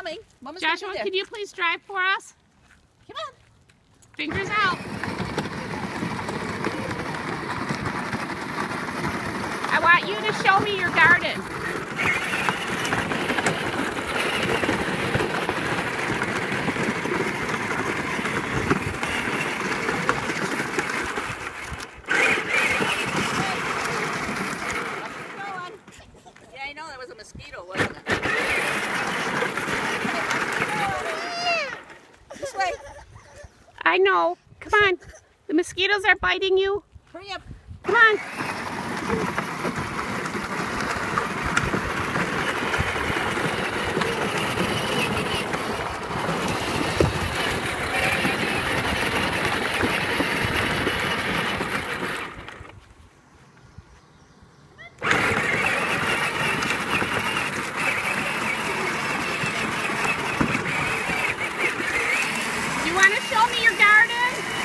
coming. Mama's Joshua, can you please drive for us? Come on. Fingers out. I want you to show me your garden. Yeah, I know that was a mosquito, wasn't it? This way. I know. Come on. The mosquitoes are biting you. Hurry up. Come on. You want to show me your garden?